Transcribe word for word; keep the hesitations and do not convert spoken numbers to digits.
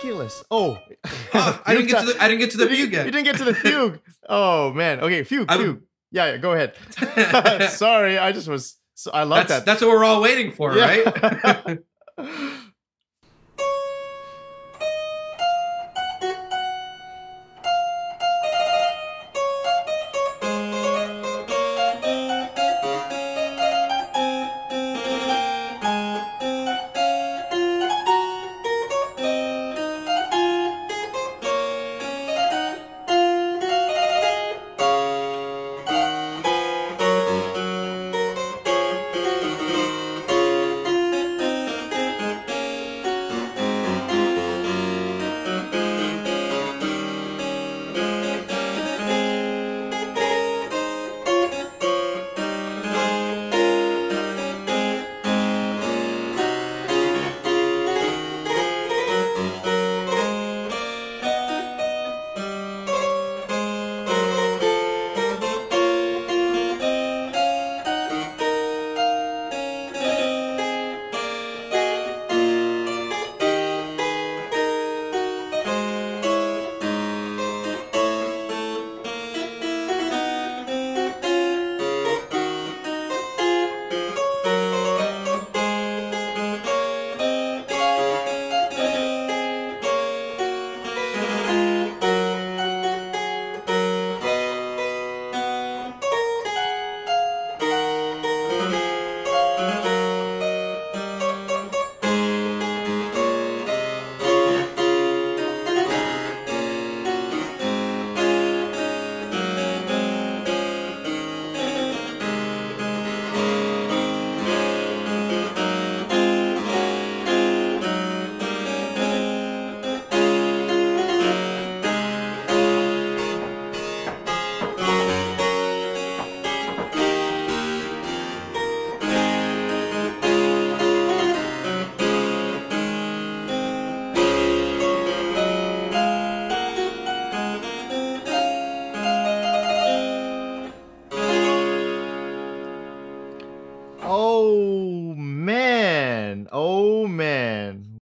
ridiculous. Oh, oh I didn't get to the I didn't get to the fugue yet. You didn't get to the fugue. Oh man. Okay, fugue, fugue. I'm, yeah, yeah, go ahead. Sorry, I just was. I love that's, that. That's what we're all waiting for, yeah. right?